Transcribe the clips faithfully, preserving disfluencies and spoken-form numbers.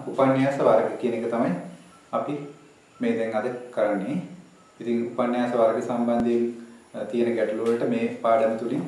උපන්‍යාස වර්ග කියන එක තමයි අපි මේ දැන් අද කරන්නේ. ඉතින් උපන්‍යාස වර්ග සම්බන්ධයෙන් තියෙන ගැටලු වලට මේ පාඩම තුලින්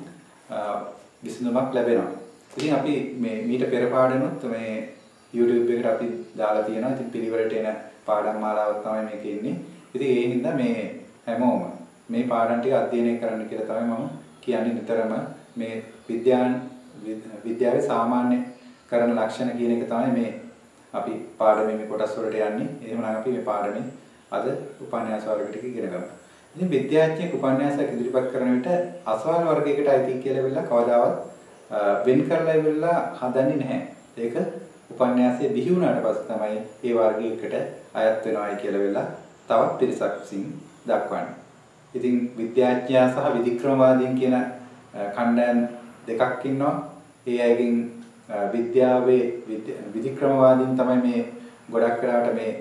විසඳුමක් ලැබෙනවා. ඉතින් අපි මේ මීට පෙර පාඩමත් මේ YouTube එකට අපි දාලා තියෙනවා. ඉතින් පිළිවෙලට එන පාඩම් මාලාවක් තමයි මේකේ ඉන්නේ. ඉතින් ඒ හින්දා මේ හැමෝම මේ පාඩම් ටික අධ්‍යයනය කරන්න කියලා තමයි මම කියන්නේ නිතරම මේ විද්‍යාන් විද්‍යාවේ සාමාන්‍ය කරන ලක්ෂණ කියන එක තමයි මේ අපි පාඩමේ මේ කොටස් වලට යන්නේ. එහෙමනම් අපි මේ පාඩමේ අද උපන්‍යාස වර්ග ටික ඉගෙන ගමු. ඉතින් විද්‍යාඥයෙක් උපන්‍යාසයක් ඉදිරිපත් කරන විට අසවල් වර්ගයකට අයිති කියලා වෙලා කවදාවත් වෙන් කරලා ඉවරලා හදන්නේ නැහැ. ඒක උපන්‍යාසයේ බිහි වුණාට පස්සේ තමයි ඒ වර්ගයකට අයත් වෙනවායි කියලා වෙලා තවත් පිරිසක් විසින් දක්වන්නේ. ඉතින් විද්‍යාඥයා සහ විධික්‍රමවාදීන් කියන කණ්ඩායම් දෙකක් ඉන්නවා. ඒ අයගෙන් විද්‍යාවේ විධික්‍රමවාදීන් තමයි මේ ගොඩක් වෙලාවට මේ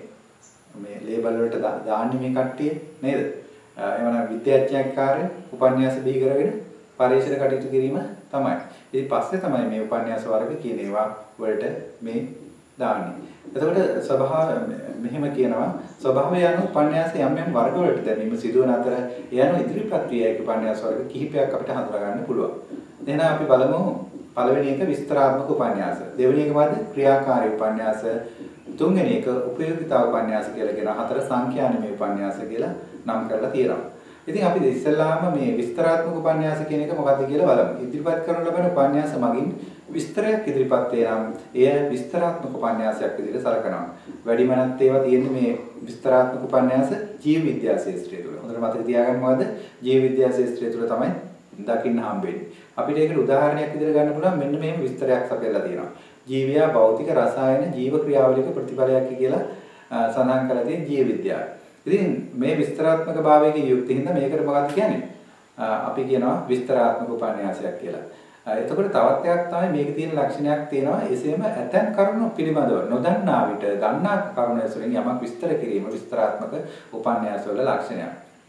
මේ ලේබල් වලට දාන්නේ මේ කට්ටිය නේද? එවනම් විද්‍යාඥයෙක් කාර්ය උපන්‍යාස බිහි කරගෙන පරීක්ෂණ කටයුතු කිරීම තමයි. ඊට පස්සේ තමයි මේ උපන්‍යාස වර්ග කියන ඒවා වලට මේ දාන්නේ. එතකොට ස්වභාව මෙහෙම කියනවා ස්වභාවය යන උපන්‍යාස යම් යම් වර්ග වලට දැනීම සිදුවන අතර යන ඉදිරිපත් ක්‍රියායක උපන්‍යාස වර්ග කිහිපයක් අපිට හඳුනා ගන්න පුළුවන්. එහෙනම් අපි බලමු පළවෙනි එක විස්තරාත්මක උපන්‍යාස. දෙවෙනි එක මොකද්ද? ක්‍රියාකාරී උපන්‍යාස. තුන්වෙනි එක උපයෝගිතා උපන්‍යාස කියලා කියන හතර සංඛ්‍යානමය උපන්‍යාස කියලා නම් කරලා තියෙනවා. ඉතින් අපි ඉස්සෙල්ලාම මේ විස්තරාත්මක උපන්‍යාස කියන එක මොකක්ද කියලා බලමු. ඉදිරිපත් කරන ලබන උපන්‍යාස මගින් විස්තරයක් ඉදිරිපත් වෙනම් එය විස්තරාත්මක උපන්‍යාසයක් විදිහට සලකනවා. වැඩිමනත් ඒවා තියෙන්නේ මේ විස්තරාත්මක උපන්‍යාස ජීව විද්‍යා ශාස්ත්‍රය තුළ. හොඳට මතක තියාගන්න මොකද? ජීව විද්‍යා ශාස්ත්‍රය තුළ තමයි දකින්න හම්බෙන්නේ. අපිට ඒකට උදාහරණයක් විදිහට ගන්න පුළුවන් මෙන්න මෙහෙම විස්තරයක් සපයලා තියෙනවා. ජීවයා භෞතික රසායන ජීව ක්‍රියාවලියක ප්‍රතිඵලයක් කියලා සඳහන් කරලා තියෙන ජීව විද්‍යාව. ඉතින් මේ විස්තරාත්මක භාවයේ යුක්තිය හින්දා මේකට මොකක්ද කියන්නේ? අපි කියනවා විස්තරාත්මක උපන්‍යාසයක් කියලා. එතකොට තවත් එකක් තමයි මේකේ තියෙන ලක්ෂණයක් තියෙනවා. එසේම ඇතැම් කරුණු පිළිබඳව නොදන්නා විට දන්නා කරුණු ඇසුරින් යමක් විස්තර කිරීම විස්තරාත්මක උපන්‍යාස වල ලක්ෂණයක්.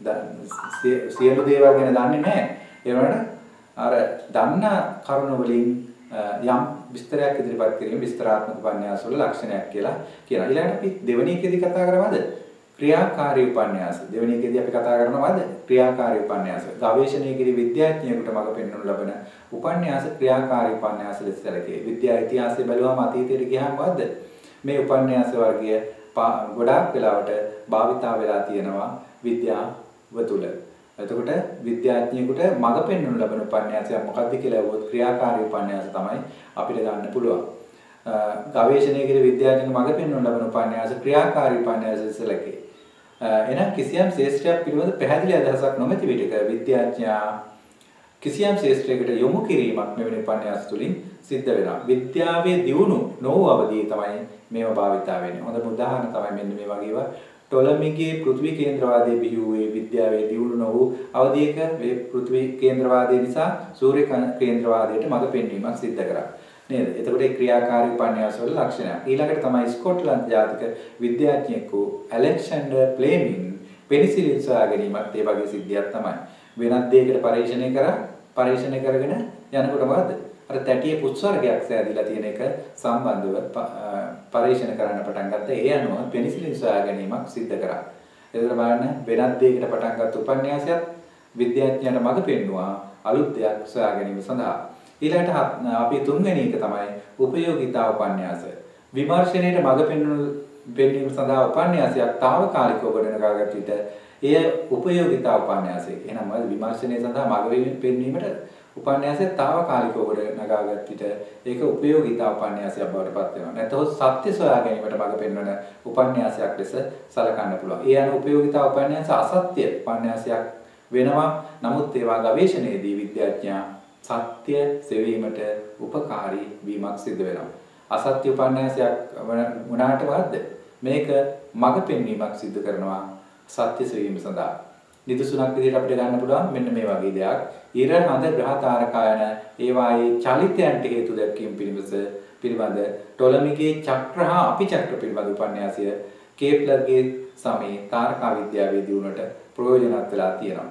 සියලු දේවල් ගැන දන්නේ නැහැ. ඒ වුණාට අර දන්නා කරුණු වලින් යම් විස්තරයක් ඉදිරිපත් කිරීම විස්තරාත්මක උපන්‍යාස වල ලක්ෂණයක් කියලා කියනවා. ඊළඟට අපි දෙවෙනි එකේදී කතා කරවද ක්‍රියාකාරී උපන්‍යාස. දෙවෙනි එකේදී අපි කතා කරනවාද ක්‍රියාකාරී උපන්‍යාස. ගවේෂණයේදී විද්‍යාඥයෙකුට මඟ පෙන්වනු ලබන උපන්‍යාස ක්‍රියාකාරී උපන්‍යාස ලෙස සැලකේ. විද්‍යා ඉතිහාසය බැලුවම අතීතයට ගියාම වද්ද මේ උපන්‍යාස වර්ගය ගොඩාක් වෙලාවට භාවිතා වෙලා තියෙනවා විද්‍යාව තුළ. එතකොට විද්‍යාඥයෙකුට මඟ පෙන්වනු ලබන උපන්‍යාසයක් මොකක්ද කියලා අහුවොත් ක්‍රියාකාරී උපන්‍යාස තමයි අපිට ගන්න පුළුවන්. ගවේෂණයේදී විද්‍යාඥයෙකුට මඟ පෙන්වනු ලබන උපන්‍යාස ක්‍රියාකාරී උපන්‍යාස සැලකේ. එනම් කිසියම් ශාස්ත්‍රයක් පිළිබඳ පැහැදිලි අදහසක් නොමැති විටක විද්‍යාඥයා කිසියම් ශාස්ත්‍රයකට යොමු කිරීමක් මෙවැනි උපන්‍යාස තුලින් සිද්ධ වෙනවා. විද්‍යාවේ දියුණු නොවු අවධියේ තමයි මේවා භාවිතා වෙන්නේ. හොඳ උදාහරණ තමයි මෙන්න මේ වගේ ඒවා. ටොලමිගේ පෘථිවි කේන්ද්‍රවාදයේ බිහි වූ විද්‍යාවේ දියුණු නොවු අවධියක මේ පෘථිවි කේන්ද්‍රවාදය නිසා සූර්ය කේන්ද්‍රවාදයට මඟ පෙන්වීමක් සිද්ධ කරා. නේද? එතකොට ඒ ක්‍රියාකාරී උපන්‍යාස වල ලක්ෂණයක්. ඊළඟට තමයි ස්කොට්ලන්ත ජාතික විද්‍යාඥයෙකු ඇලෙක්සැන්ඩර් ප්ලේමින් පෙනිසිලින් සොයා ගැනීමත් ඒ වගේ සිද්ධියක් තමයි. වෙනත් දෙයකට පරීක්ෂණය කරා පරීක්ෂණය කරගෙන යනකොට මොකද? අර තැටියේ පුත්ස්වර්ගයක් සෑදිලා තියෙන එක සම්බන්ධව පරීක්ෂණ කරන්න පටන් ගත්තා. ඒ අනුව පෙනිසිලින් සොයා ගැනීමක් සිද්ධ කරා. එතකොට බලන්න වෙනත් දෙයකට පටන් ගත්ත උපන්‍යාසයක් විද්‍යාඥයන්ට මඟ පෙන්වුවා අලුත් දෙයක් සොයා ගැනීම සඳහා. ඊළඟට අපි තුන්වෙනි එක තමයි උපයෝගිතා උපන්‍යාස. විමර්ශනයේට මඟ පෙන්වීම සඳහා උපන්‍යාසයක් తాවකාලිකව ගොඩනගාගත් විට එය උපයෝගිතා උපන්‍යාසය. එහෙනම් මොකද විමර්ශනයේ සඳහා මඟ පෙන්වීමට උපන්‍යාසය తాවකාලිකව ගොඩනගාගත් විට ඒක උපයෝගිතා උපන්‍යාසයක් බවට පත් වෙනවා. නැත්නම් සත්‍ය සොයා ගැනීමට මඟ පෙන්වන උපන්‍යාසයක් ලෙස සලකන්න පුළුවන්. ඒ අනුව උපයෝගිතා උපන්‍යාස අසත්‍ය උපන්‍යාසයක් වෙනවා. නමුත් ඒවා ගවේෂණයේදී විද්‍යාඥයා සත්‍ය සෙවීමට උපකාරී වීමක් සිදු වෙනවා. අසත්‍ය උපන්‍යාසයක් වුණාට වද්ද මේක මඟ පෙන්වීමක් සිදු කරනවා සත්‍ය සෙවීම සඳහා. නිදසුනක් විදිහට අපිට ගන්න පුළුවන් මෙන්න මේ වගේ දෙයක්. ඉර හඳ ග්‍රහ තාරකායන ඒවායේ චලිතයන්ට හේතු දැක්වීම පිළිබඳ පිළිබඳ ටොලමිගේ චක්‍ර හා අපි චක්‍ර පිළිබඳ උපන්‍යාසය කේප්ලර්ගේ සමයේ තාරකා විද්‍යාවේ දියුණුවට ප්‍රයෝජනවත් වෙලා තියෙනවා.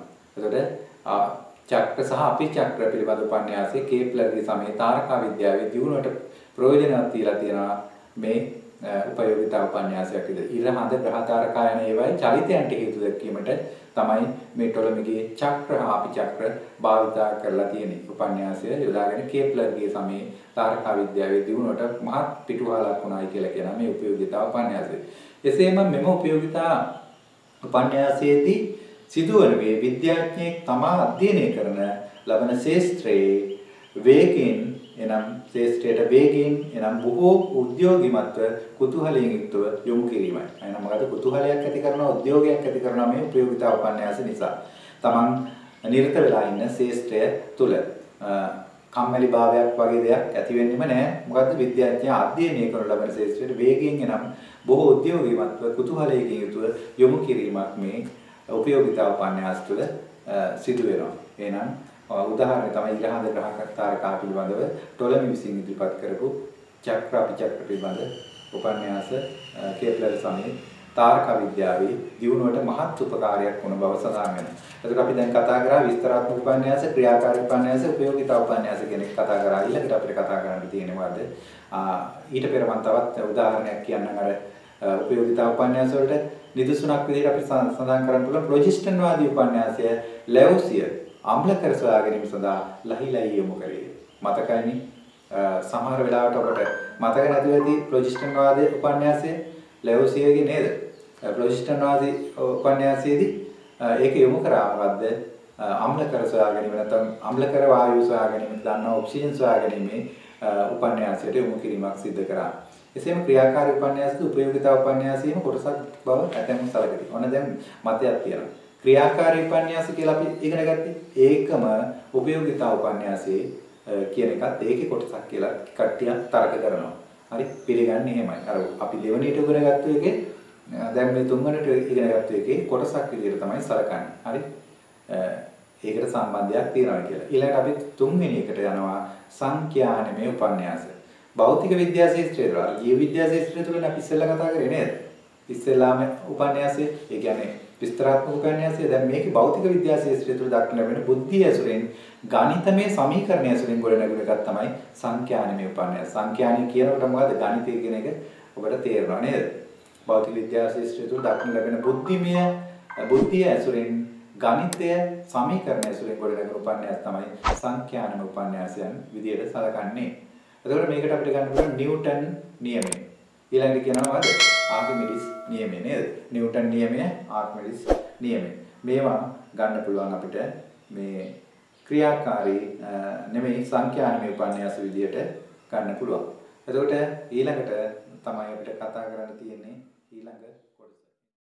එතකොට චක්‍ර සහ අපි චක්‍ර පිළිබඳ උපන්‍යාසයේ කේප්ලර්ගේ සමයේ තාරකා විද්‍යාවේ දියුණුවට ප්‍රයෝජනවත් තියලා තියෙනවා මේ උපයෝගිතා උපන්‍යාසයක් විදිහට. ඉරහඳ ග්‍රහතාරකායන ඒවායි චලිතයන්ට හේතු දැක්වීමට තමයි මේ ටොලමිගේ චක්‍ර ආපි චක්‍ර භාවිතා කරලා තියෙන්නේ. උපන්‍යාසය යොදාගෙන කේප්ලර්ගේ සමයේ තාරකා විද්‍යාවේ දියුණුවට මහත් පිටුවහලක් වුණායි කියලා කියනවා මේ උපයෝගිතා උපන්‍යාසය. එසේම මෙම උපයෝගිතා උපන්‍යාසයේදී සිදුවන මේ විද්‍යාඥයෙක් තමා අධ්‍යයනය කරන ලබන ශාස්ත්‍රයේ වේගයෙන් එනම් ශාස්ත්‍රයට වේගයෙන් එනම් බොහෝ උද්‍යෝගිමත්ව කුතුහලයෙන් යුක්තව යොමු කිරීමයි. එනම් මොකද කුතුහලයක් ඇති කරන උද්‍යෝගයක් ඇති කරන මේ උපයෝගිතා උපන්‍යාස නිසා. තමන් නිරත වෙලා ඉන්න ශාස්ත්‍රය තුල කම්මැලි භාවයක් වගේ දෙයක් ඇති වෙන්නෙම නැහැ. මොකද විද්‍යාඥයා අධ්‍යයනය කරන ලබන ශාස්ත්‍රයට වේගයෙන් එනම් බොහෝ උද්‍යෝගිමත්ව කුතුහලයෙන් යුතුව යොමු කිරීමක් මේ උපයෝගිතා උපන්‍යාස තුළ සිදු වෙනවා. එහෙනම් උදාහරණය තමයි ඉරහඳ ග්‍රහතාරකා පිළිබඳව ටොලමි විසින් ඉදිරිපත් කරපු චක්‍ර අපිචක්‍ර පිළිබඳ උපන්‍යාස කේප්ලර් සමයේ තාරකා විද්‍යාවේ දියුණුවට මහත් උපකාරයක් වුණ බව සඳහන් වෙනවා. එතකොට අපි දැන් කතා කරා විස්තරාත්මක උපන්‍යාස, ක්‍රියාකාරී උපන්‍යාස, උපයෝගිතා උපන්‍යාස කියන එක කතා කරා. ඊළඟට අපිට කතා කරන්න තියෙන්නේ මොකද්ද? ඊට පෙර මම තවත් උදාහරණයක් කියන්නම් අර උපයෝගිතා උපන්‍යාස වලට නිදසුනක් විදිහට අපි සඳහන් කරන්න පුළුවන් ෆ්ලොජිස්ටන් වාදී උපන්‍යාසය ලැවුසිය අම්ලකර සොයා ගැනීම සඳහා ලහිලයි යොමු කරේ. මතකයිනේ සමහර වෙලාවට ඔබට මතක නැති වෙති ෆ්ලොජිස්ටන් වාදී උපන්‍යාසය ලැවුසියගේ නේද? ෆ්ලොජිස්ටන් වාදී උපන්‍යාසයේදී ඒක යොමු කරා මොකද්ද? අම්ලකර සොයා ගැනීම නැත්නම් අම්ලකර වායු සොයා ගැනීම දන්නා ඔක්සිජන් සොයා ගැනීම උපන්‍යාසයට යොමු කිරීමක් සිදු කරා. එසේම ක්‍රියාකාරී උපන්‍යාසද උපයෝගිතා උපන්‍යාසයේම කොටසක් බව ඇතැම් සැලකෙති. ඔන්න දැන් මතයක් තියෙනවා. ක්‍රියාකාරී උපන්‍යාස කියලා අපි ඉගෙන ගත්තේ. ඒකම උපයෝගිතා උපන්‍යාසයේ කියන එකත් ඒකේ කොටසක් කියලා කට්ටිය තර්ක කරනවා. හරි පිළිගන්නේ එහෙමයි. අර අපි දෙවෙනියට ඉගෙන ගත්ත එකේ දැන් මේ තුන්වෙනිට ඉගෙන ගත්ත එකේ කොටසක් විදිහට තමයි සැලකන්නේ. හරි ඒකට සම්බන්ධයක් තියෙනවා කියලා. ඊළඟට අපි තුන්වෙනි එකට යනවා සංඛ්‍යානමය උපන්‍යාස. භෞතික විද්‍යා ශාස්ත්‍රය තුළ ජීව විද්‍යා ශාස්ත්‍රය තුළ අපි ඉස්සෙල්ලා කතා කරේ නේද? ඉස්සෙල්ලාම උපන්‍යාසය, ඒ කියන්නේ විස්තරාත්මක උපන්‍යාසය. දැන් මේකේ භෞතික විද්‍යා ශාස්ත්‍රය තුළ දක්වන ලැබෙන බුද්ධිය ඇසුරෙන් ගණිතමය සමීකරණ ඇසුරෙන් ගොඩනැගෙන එකක් තමයි සංඛ්‍යානමය උපන්‍යාස. සංඛ්‍යානිය කියනකොට මොකද්ද? ගණිතය කියන එක ඔබට තේරෙනවා නේද? භෞතික විද්‍යා ශාස්ත්‍රය තුළ දක්වන ලැබෙන බුද්ධිමය බුද්ධිය ඇසුරෙන් ගණිතය සමීකරණ ඇසුරෙන් ගොඩනැගෙන උපන්‍යාස තමයි සංඛ්‍යානමය උපන්‍යාසයන් විදියට සැලකන්නේ. එතකොට මේකට අපිට ගන්න පුළුවන් නිව්ටන් නියමය. ඊළඟට කියනවා මොකද? ආකිමිඩිස් නියමය නේද? නිව්ටන් නියමය, ආකිමිඩිස් නියමය. මේවා ගන්න පුළුවන් අපිට මේ ක්‍රියාකාරී නෙමෙයි සංඛ්‍යානමය උපන්‍යාස විදියට ගන්න පුළුවන්. එතකොට ඊළඟට තමයි අපිට කතා කරන්න තියෙන්නේ ඊළඟ